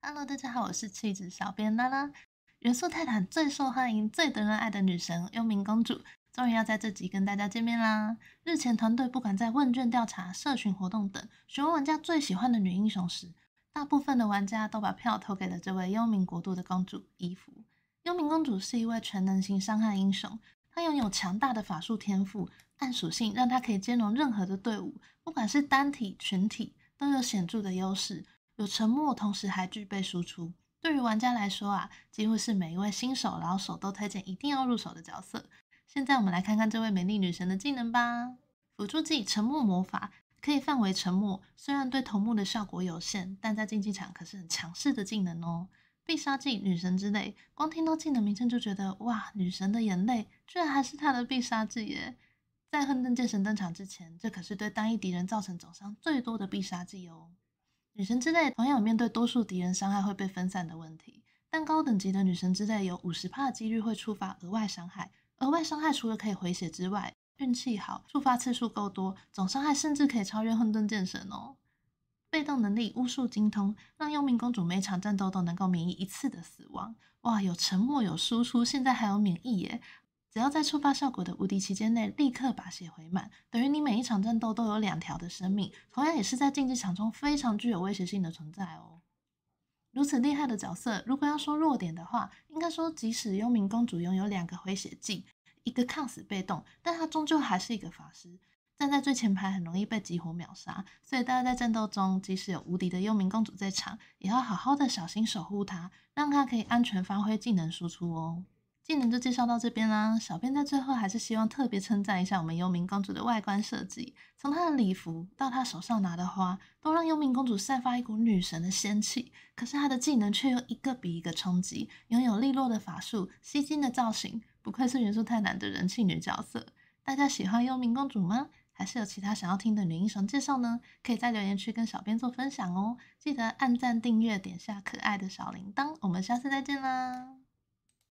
Hello，大家好，我是气质小编拉拉。元素泰坦最受欢迎、最得人爱的女神幽冥公主，终于要在这集跟大家见面啦！日前团队不管在问卷调查、社群活动等，询问玩家最喜欢的女英雄时，大部分的玩家都把票投给了这位幽冥国度的公主伊芙。幽冥公主是一位全能型伤害英雄，她拥有强大的法术天赋，暗属性让她可以兼容任何的队伍，不管是单体、群体，都有显著的优势。有沉默，同时还具备输出。对于玩家来说啊，几乎是每一位新手、老手都推荐一定要入手的角色。现在我们来看看这位美丽女神的技能吧。辅助技沉默魔法可以范围沉默，虽然对头目的效果有限，但在竞技场可是很强势的技能哦。必杀技女神之泪，光听到技能名称就觉得哇，女神的眼泪居然还是她的必杀技耶！在混沌剑神登场之前，这可是对单一敌人造成总伤最多的必杀技哦。女神之泪同样有面对多数敌人伤害会被分散的问题，但高等级的女神之泪有50%的几率会触发额外伤害。额外伤害除了可以回血之外，运气好，触发次数够多，总伤害甚至可以超越混沌剑神哦。被动能力巫术精通，让幽冥公主每场战斗都能够免疫1次的死亡。哇，有沉默，有输出，现在还有免疫耶！只要在触发效果的无敌期间内立刻把血回满，等于你每一场战斗都有2条的生命，同样也是在竞技场中非常具有威胁性的存在哦。如此厉害的角色，如果要说弱点的话，应该说即使幽冥公主拥有2个回血技，一个抗死被动，但她终究还是一个法师，站在最前排很容易被激活秒杀，所以大家在战斗中，即使有无敌的幽冥公主在场，也要好好的小心守护她，让她可以安全发挥技能输出哦。技能就介绍到这边啦。小编在最后还是希望特别称赞一下我们幽冥公主的外观设计，从她的礼服到她手上拿的花，都让幽冥公主散发一股女神的仙气。可是她的技能却又一个比一个冲击，拥有利落的法术、吸睛的造型，不愧是元素太难的人气女角色。大家喜欢幽冥公主吗？还是有其他想要听的女英雄介绍呢？可以在留言区跟小编做分享哦。记得按赞、订阅，点下可爱的小铃铛。我们下次再见啦！